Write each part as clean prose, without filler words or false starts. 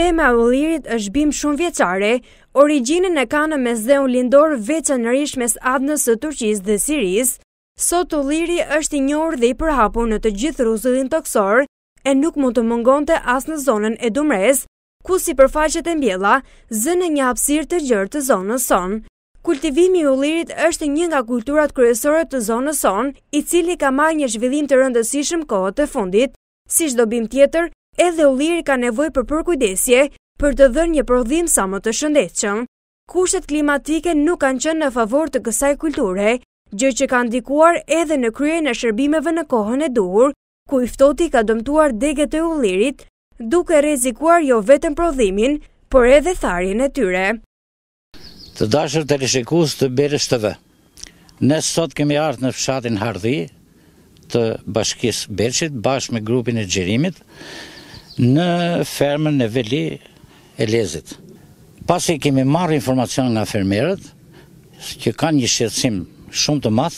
Problema e ullirit është bim shumë vjeçare, origjinën e ka në mesdheun lindor veçanërisht mes Adnës së Turqisë dhe Sirisë. Sot ulliri është i njohur dhe i përhapur në të gjithë rrugëllin toksor e nuk mund të mungonte as në zonën e Dumres, ku sipërfaqet e mbjella zënë një hapësirë të gjerë të zonës son. Kultivimi i ullirit është një nga kulturat kryesore të zonës son, i cili ka marrë një zhvillim të rëndësishëm kohët e fundit. Si çdo bim tjetër, edhe ulliri ka nevojë për përkujdesje për të dhënë një prodhim sa më të shëndetshëm. Kushtet klimatike nuk kanë qenë në favor të kësaj kulture, gjë që ka ndikuar edhe në kryen e shërbimeve në kohën e duhur, ku i ftohti ka dëmtuar deget e ullirit, duke rrezikuar jo vetëm prodhimin, por edhe tharjen e tyre. Të dashur teleshikues të Belsh TV, ne sot kemi ardhur në fshatin Hardhi të bashkisë Belshit bashkë me grupin e xhirimit në fermën e Veli e Lezit. Pasi kemi marrë informacion nga fermerët që kanë një shqetësim shumë të madh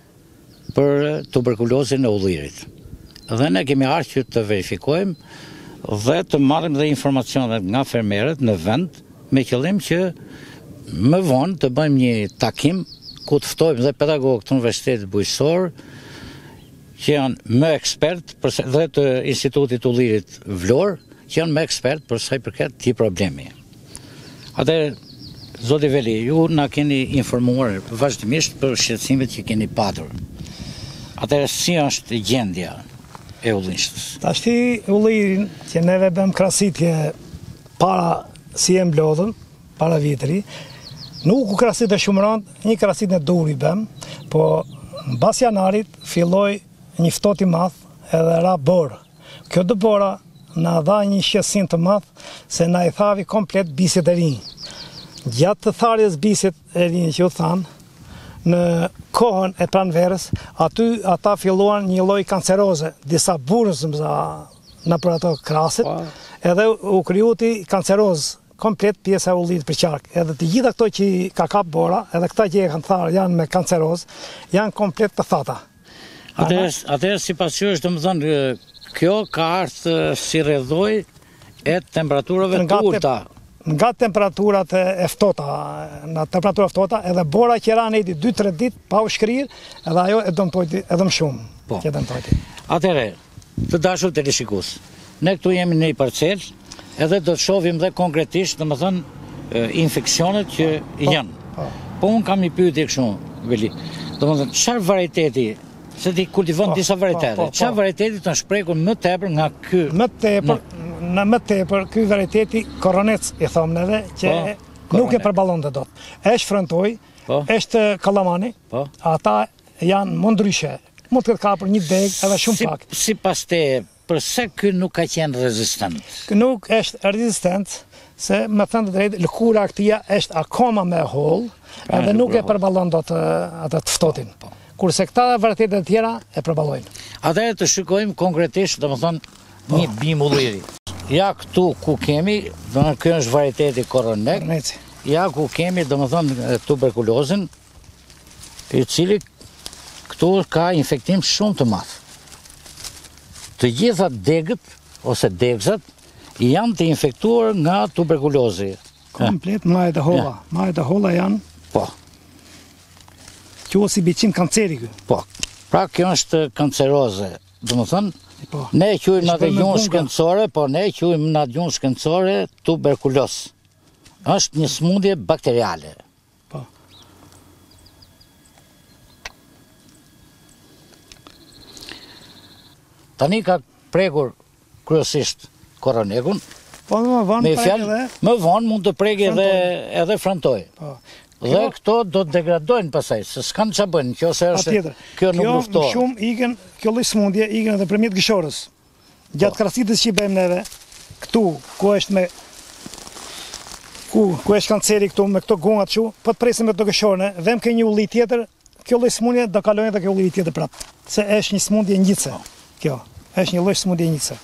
për tuberkulozën e ullirit. Dhe ne kemi ardhur të verifikojmë dhe të marrim dhe informacionet nga fermerët në vend me qëllim që më vonë të bëjmë një takim ku të ftojmë dhe pedagogët të Universitetit Bujqësor që janë më ekspert dhe të Institutit Ullirit Vlorë, që janë më ekspert për sa i përket këtij problemi. Atëherë, zoti Veli, ju na keni informuar vazhdimisht për shqetësimet që keni patur. Atëherë, si është gjendja e ullinshës? Tashti ullirin që neve bëm krasitje para si e mblodhëm, para vitëri, nuk u krasit e shumë rënd, një krasit në duri bëm, po në bas janarit filloj një ftohti madh edhe ra borë. Kjo dë bora na dha një shqetësim të madh se na i thavi komplet biset e rinj. Gjatë të tharjes biset e rinj që u thanë, në kohën e pranverës, aty ata filluan një lloj kanceroze, disa burës në për ato krasit, edhe u krijuti kanceroz komplet pjesa e ullit për qark. Edhe të gjitha këto që ka kap bora, edhe këta që e kanë tharë janë me kanceroz, janë komplet të thata. Atëherë sipas jush, domethënë, kjo ka ardhur si rrjedhoj e temperaturave të ulta. Nga temperaturat e ftohta, në temperatura ftohta, edhe bora që ranë 2-3 ditë pa u shkrirë, edhe ajo e dëmtojti edhe më shumë. Po. Atëherë, të dashur teleshikues, ne këtu jemi në një parcelë, edhe do të shohim dhe konkretisht, domethënë, infeksionet që janë. Po unë kam një pyetje kështu, Veli. Domethënë, çfarë varieteti, se ti kultivon disa varietete, çfarë varieteti të shprekur më tepër nga ky? Më tepër ky varieteti koronec i thomë neve, që nuk e përballon të dot. Është frëntoj, është kallamani, ata janë më ndryshe. Mund të ketë kapur një deg edhe shumë pak. Sipas teje, përse ky nuk ka qenë rezistent? Nuk është rezistent, se me thënë të drejtë, lëkura këtia është akoma me hollë, edhe nuk e përballon dot atë të ftohtin. Kurse këta varietetet e tjera e përballojnë. Atëherë të shikojmë konkretisht, domethënë, një bim ulliri. Ja këtu ku kemi, domethënë ky është varieteti koronek. Ja ku kemi, domethënë, tuberkulozën, i cili këtu ka infektim shumë të madh. Të gjitha degët ose degzat janë të infektuar nga tuberkulozi. Komplet majet e holla janë. Po. Kjo si biçim kanceri ky. Po. Pra kjo është kanceroze. Domethënë, ne e quajmë atë gjuhën shkencore, po ne e quajmë në gjuhën shkencore tuberkuloz. Është një sëmundje bakteriale. Po. Tani ka prekur kryesisht koronekun. Po më vonë mund të prekë edhe frantoj. Po. Dhe këto do të degradojnë pasaj, se s'kanë që bëjnë, kjo se është, kjo nuk luftohet. Kjo shumë ikën, kjo lloj sëmundje ikën edhe përmjet gëshorës. Gjatë krasitës që i bëjmë neve, këtu, ku është kanceri këtu, me këto gongat që, po të presim me të gëshorëne, dhe më ke një ulli tjetër, kjo lloj sëmundje do kalojnë edhe kjo ulli tjetër prapë. Se është një sëmundje ngjitse. Kjo, është një lloj sëmundje ngjitse.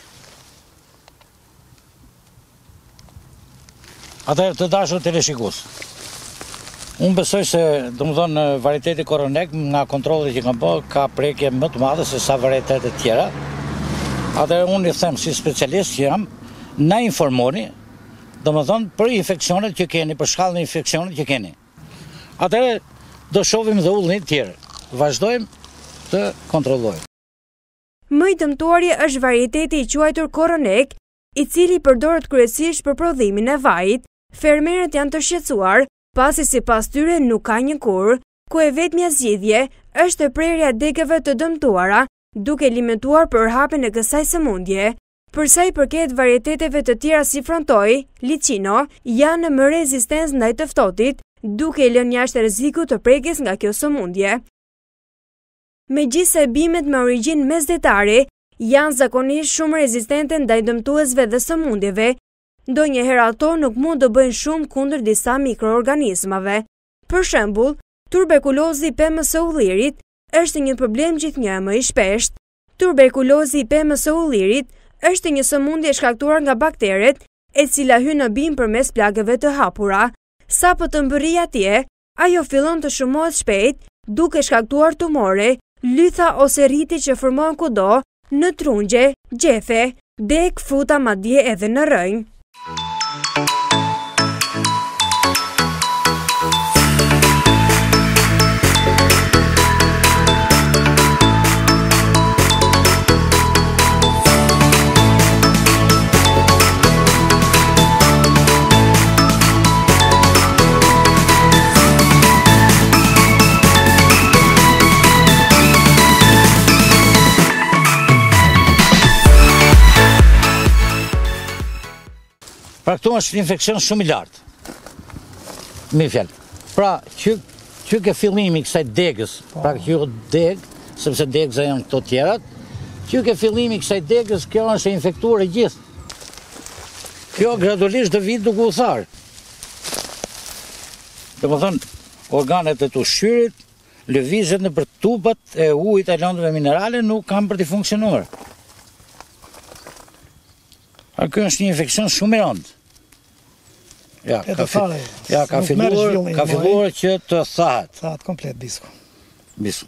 Atëherë të dashur teleshikues, unë besoj se, domethënë, varieteti koronek nga kontrollet që kam bërë ka prekje më të madhe se sa varietetet tjera. Atëherë unë i them si specialist që jam, na informoni domethënë për infeksionet që keni, për shkallën e infeksionet që keni. Atëherë do shohim dhe ullin tjerë. Vazhdojmë të kontrollojmë. Më i dëmtuari është varieteti i quajtur koronek, i cili përdoret kryesisht për prodhimin e vajit. Fermerët janë të shqetësuar, pasi sipas tyre nuk ka një kur, ku e vetmja zgjidhje është prerja e degëve të dëmtuara, duke limituar përhapjen e kësaj sëmundje. Për sa i përket varieteteve të tjera si frontoi, licino, janë më rezistencë ndaj të ftohtit, duke lënë jashtë rrezikut të prekjes nga kjo sëmundje. Megjithëse bimet me origjinë mesdhetare janë zakonisht shumë rezistente ndaj dëmtuesve dhe sëmundjeve, ndonjëherë ato nuk mund të bëjnë shumë kundër disa mikroorganizmave. Për shembull, tuberkulozi i pemës së ullirit është një problem gjithnjë më i shpeshtë. Tuberkulozi i pemës së ullirit është një sëmundje shkaktuar nga bakteret, e cila hyn në bim përmes plagëve të hapura. Sapo të mbërrijë atje, ajo fillon të shumohet shpejt, duke shkaktuar tumore, lytha ose rriti që formohen kudo, në trungje, gjefe, deg, fruta, madje edhe në rrënjë. Pra këtu është një infekcion shumë i lartë. Mi fjalë. Pra, që ke fillimi kësaj degës, pra kjo deg, sepse degëza janë këto tjerat, që ke fillimi kësaj degës, kjo është e infektuar e gjithë. Kjo gradualisht do vit duke u tharë. Domethënë, organet e të ushqyrit, lëvizjet në për tubat e ujit e lëndëve minerale nuk kanë për të funksionuar. Kjo është një infekcion shumë i rëndë. Ja, ka filluar që të thahet. Thahet komplet bisku. Bisku.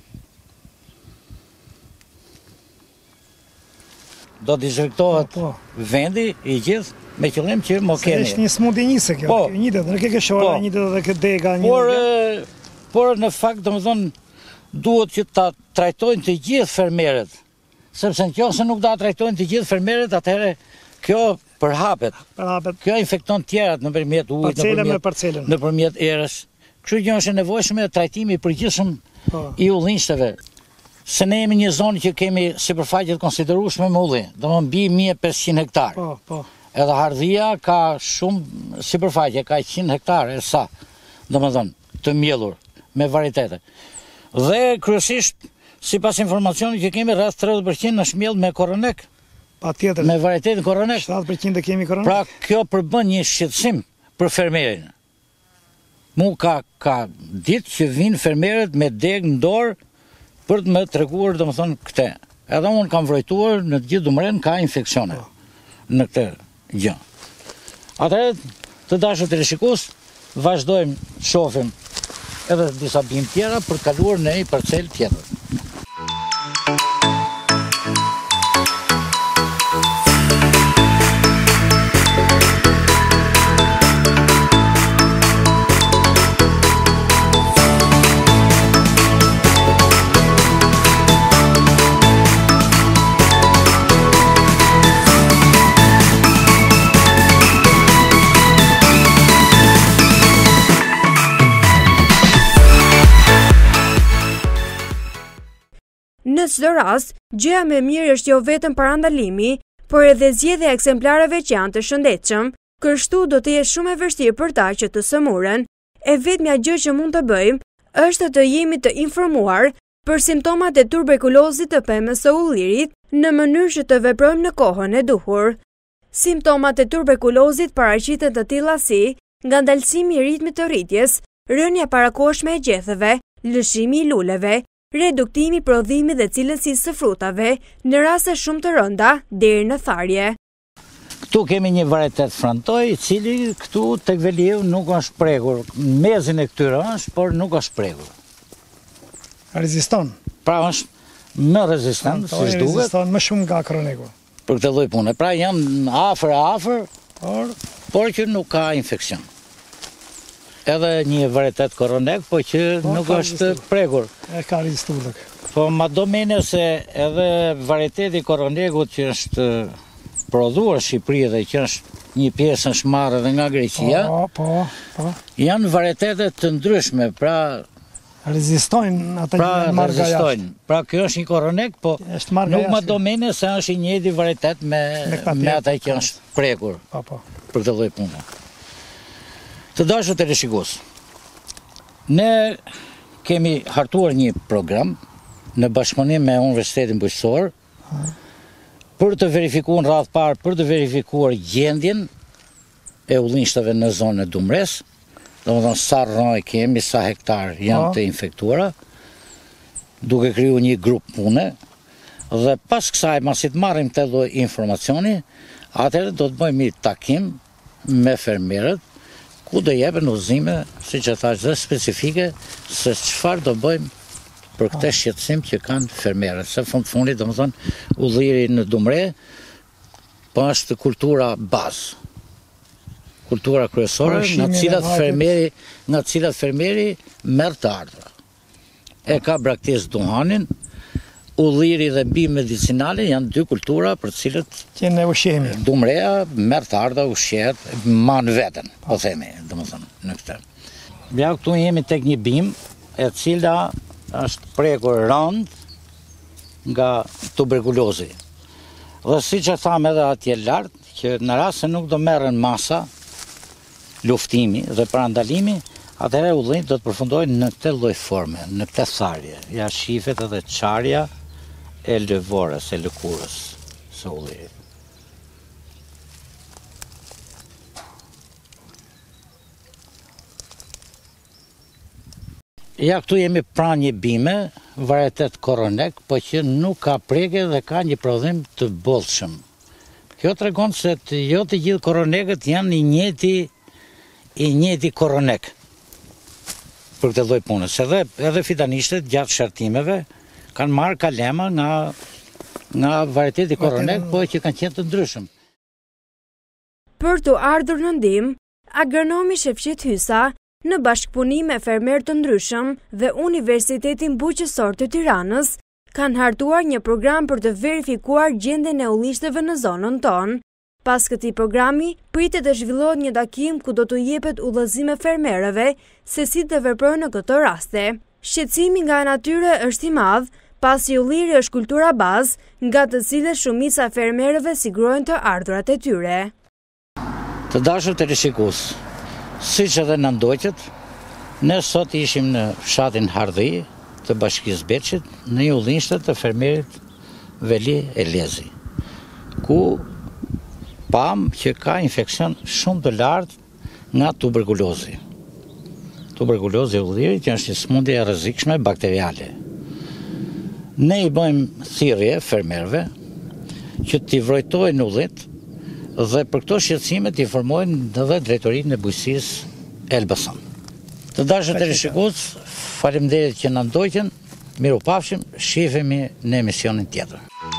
Do dezinfektohet vendi i gjithë me qëllim që mo keni. Është një sëmundje njëse kjo. Njëtet, nuk e ke shora, njëtet edhe këtë dega. Por në fakt, domethënë, duhet që ta trajtojnë të gjithë fermerët. Sepse nëse nuk da trajtojnë të gjithë fermerët, atëherë kjo përhapet. Kjo infekton tjerat nëpërmjet ujit, nëpërmjet erës. Kështu që është e nevojshme trajtimi i përgjithshëm i ullinjteve. Se ne jemi një zonë që kemi sipërfaqe të konsiderueshme me ulli, domethënë mbi 1500 hektar. Edhe Hardhia ka shumë sipërfaqe, ka 100 hektar e sa, domethënë të mbjellur me varietete. Dhe kryesisht sipas informacionit që kemi, rreth 30% është mbjell me koronek. Patjetër. Me varietetin koronek. 7% e kemi koronek. Pra kjo përbën një shqetësim për fermerin. Mu ka ditë që vinë fermerët me deg në dorë për të më treguar domethënë këtë. Edhe unë kam vrojtuar në të gjithë Dumren ka infeksione në këtë gjë. Atëherë, të dashur teleshikues, vazhdojmë shohim edhe disa bimë tjera për të kaluar në një parcel tjetër. Në çdo rast, gjëja më e mirë është jo vetëm parandalimi, por edhe zgjedhja e ekzemplarëve që janë të shëndetshëm, kështu do të jetë shumë e vështirë për ta që të sëmuren. E vetmja gjë që mund të bëjmë është të jemi të informuar për simptomat e tuberkulozit të pemës së ullirit në mënyrë që të veprojmë në kohën e duhur. Simptomat e tuberkulozit paraqiten të tilla si ngandalësimi i ritmit të rritjes, rënja parakohshme e gjethëve, lëshimi i luleve, reduktimi, prodhimi dhe cilësisë së frutave, në raste shumë të rënda deri në tharje. Këtu kemi një varietet frantoj, i cili këtu tek Veliu nuk është prekur. Mezin e këtyre është, por nuk është prekur. Reziston. Pra është më rezistent, si duket. Reziston më shumë nga kroneku. Për këtë lloj pune. Pra janë afër, por por që nuk ka infekcion. Edhe një varietet koronek, po që nuk është prekur. E ka registruar. Po ma do mene se edhe varieteti koronekut që është prodhuar në Shqipëri dhe që është një pjesë është marrë edhe nga Greqia, janë varietetet të ndryshme, pra rezistojnë ata që marrë nga jashtë. Pra kjo është një koronek, po nuk ma do mene se është i njëjti varietet me ata që është prekur për këtë lloj pune. Të dashur teleshikues, ne kemi hartuar një program në bashkëpunim me Universitetin Bujqësor për të verifikuar radhë parë, për të verifikuar gjendjen e ullinjtave në zonën e Dumres, domethënë sa rroj kemi, sa hektar janë të infektuara, duke krijuar një grup pune, dhe pas kësaj, masi të marrim të lloj informacioni, atëherë do të bëjmë një takim me fermerët, ku do jepen udhëzime, siç e thash, dhe specifike se çfarë do bëjmë për këtë shqetësim që kanë fermerët. Se fundit, domethënë, Ulliri në Dumre, po është kultura bazë. Kultura kryesore, nga cilat fermeri merr të ardhra. E ka braktisë duhanin, ulliri dhe bimedicinale janë dy kultura për cilët që ne ushqehemi. Dumrea merr të ardhra, ushqehet, man veten, po themi, domethënë në këtë. Ja këtu jemi tek një bim e cila është prekur rënd nga tuberkulozi. Dhe siç e tham edhe atje lart, që në rast se nuk do merren masa luftimi dhe parandalimi, atëherë ullinjt do të përfundojnë në këtë lloj forme, në këtë tharje. Ja shifet edhe çarja e lëvorës, e lëkurës së ullirit. Ja këtu jemi pranë një bime, varietet koronek, po që nuk ka preke dhe ka një prodhim të bollshëm. Kjo tregon se jo të gjithë koronekët janë i njëjti koronek për këtë lloj punës. Edhe fitanishtet gjatë shartimeve kanë marrë kalema nga varieteti koronek, po që kanë qenë të ndryshëm. Për të ardhur në ndihmë, agronomi Shefqet Hysa në bashkëpunim me fermerë të ndryshëm dhe Universitetin Bujqësor të Tiranës kanë hartuar një program për të verifikuar gjendjen e ullinjteve në zonën tonë. Pas këtij programi, pritet të zhvillohet një takim ku do të jepet udhëzime fermerëve se si të veprojnë në këto raste. Shqetësimi nga natyre është i madh, pasi ulliri është kultura bazë, nga të cilës shumica e fermerëve sigurojnë të ardhurat e tyre. Të dashur teleshikues, siç edhe në ndoqët, ne sot ishim në fshatin Hardhi të bashkisë Belshit, në një ullinjtë të fermerit Veli Elezi, ku pam që ka infekcion shumë të lartë nga tuberkulozi. Tuberkulozi e ullirit që është një sëmundje e rrezikshme bakteriale. Ne i bëjmë thirrje fermerëve që t'i vrojtojnë ullit dhe për këto shqetësime t'i informojnë edhe drejtorinë e bujqësisë Elbasan. Të dashur teleshikues, faleminderit që na ndoqën. Mirupafshim, shihemi në emisionin tjetër.